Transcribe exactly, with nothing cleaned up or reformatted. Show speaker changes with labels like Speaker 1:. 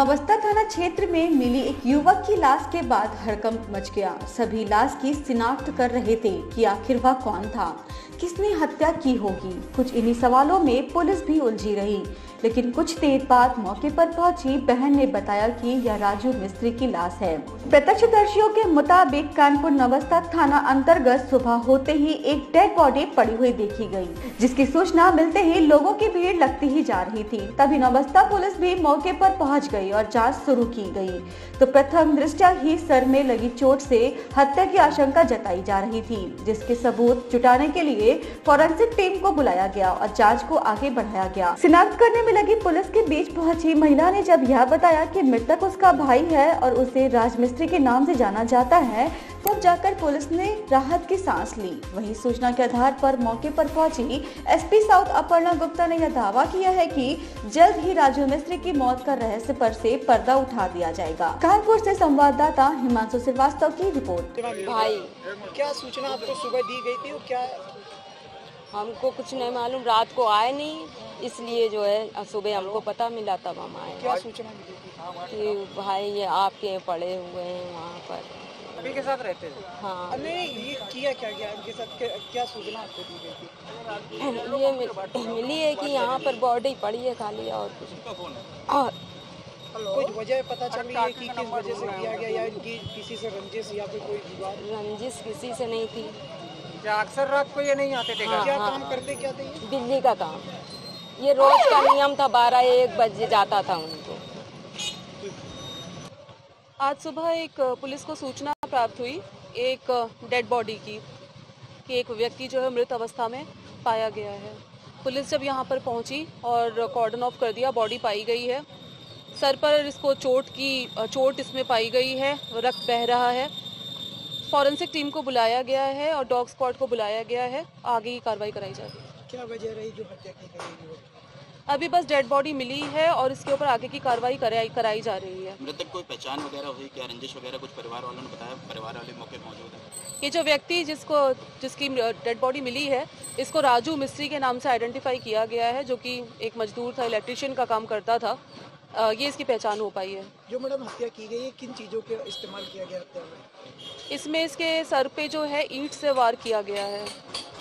Speaker 1: नौबस्ता थाना क्षेत्र में मिली एक युवक की लाश के बाद हड़कंप मच गया। सभी लाश की शिनाख्त कर रहे थे कि आखिर वह कौन था, किसने हत्या की होगी। कुछ इन्हीं सवालों में पुलिस भी उलझी रही, लेकिन कुछ देर बाद मौके पर पहुंची बहन ने बताया कि यह राजू मिस्त्री की लाश है। प्रत्यक्षदर्शियों के मुताबिक कानपुर नौबस्ता थाना अंतर्गत सुबह होते ही एक डेड बॉडी पड़ी हुई देखी गई, जिसकी सूचना मिलते ही लोगों की भीड़ लगती ही जा रही थी। तभी नौबस्ता पुलिस भी मौके पर पहुंच गई और जांच शुरू की गई, तो प्रथम दृष्टया ही सर में लगी चोट से हत्या की आशंका जताई जा रही थी, जिसके सबूत जुटाने के लिए फॉरेंसिक टीम को बुलाया गया और जांच को आगे बढ़ाया गया। शिनाख्त करने में लगी पुलिस के बीच पहुंची महिला ने जब यह बताया कि मृतक उसका भाई है और उसे राजमिस्त्री के नाम से जाना जाता है, तब जाकर पुलिस ने राहत की सांस ली। वहीं सूचना के आधार पर मौके पर पहुंची एसपी साउथ अपर्णा गुप्ता ने यह दावा किया है कि जल्द ही राजू मिस्त्री की मौत का रहस्य पर से पर्दा उठा दिया जाएगा। कानपुर से संवाददाता हिमांशु श्रीवास्तव की रिपोर्ट।
Speaker 2: भाई,
Speaker 3: क्या सूचना आपको सुबह दी गई थी और क्या?
Speaker 2: हमको कुछ नहीं मालूम, रात को आए नहीं, इसलिए जो है सुबह हमको पता मिला तब हम आए।
Speaker 3: क्या सूचना मिली थी?
Speaker 2: कि भाई ये आपके पड़े हुए हैं वहाँ पर।
Speaker 3: अभी के साथ रहते थे?
Speaker 2: हाँ।
Speaker 3: नहीं, ये किया क्या गया इनके साथ? क्या, क्या सूचना आपको दी गई थी?
Speaker 2: ये मिल, मिली है कि यहाँ पर बॉडी पड़ी है खाली, और कुछ और
Speaker 3: कुछ वजह पता चली है कि किस वजह से किया गया, या इनकी किसी से रंजिश या फिर कोई विवाद?
Speaker 2: रंजिश किसी से नहीं थी।
Speaker 3: क्या अक्सर रात को ये नहीं आते थे?
Speaker 2: हाँ,
Speaker 3: क्या
Speaker 2: हाँ,
Speaker 3: काम करते क्या थे?
Speaker 2: बिजली का काम, ये रोज का नियम था, बारह एक बजे जाता था उनको।
Speaker 4: आज सुबह एक पुलिस को सूचना प्राप्त हुई एक डेड बॉडी की, कि एक व्यक्ति जो है मृत अवस्था में पाया गया है। पुलिस जब यहाँ पर पहुँची और कॉर्डन ऑफ कर दिया, बॉडी पाई गई है। सर पर इसको चोट की चोट इसमें पाई गई है, रक्त बह रहा है। फॉरेंसिक टीम को बुलाया गया है और डॉग स्क्वाड को बुलाया गया है, आगे की कार्रवाई कराई जा रही है।
Speaker 3: क्या वजह रही जो हत्या की गई?
Speaker 4: अभी बस डेड बॉडी मिली है और इसके ऊपर आगे की कार्रवाई कराई कराई जा रही है।
Speaker 5: मृतक कोई पहचान वगैरह हुई क्या? रंजिश वगैरह कुछ परिवार वालों ने बताया? परिवार वाले मौके पर मौजूद है?
Speaker 4: ये जो व्यक्ति जिसको जिसकी डेड बॉडी मिली है, इसको राजू मिस्त्री के नाम से आइडेंटिफाई किया गया है, जो कि एक मजदूर था, इलेक्ट्रिशियन का काम करता था। ये इसकी पहचान हो पाई है।
Speaker 3: जो मैडम हत्या की गई है, किन चीज़ों का इस्तेमाल किया गया हत्या में?
Speaker 4: इसमें इसके सर पे जो है ईंट से वार किया गया है।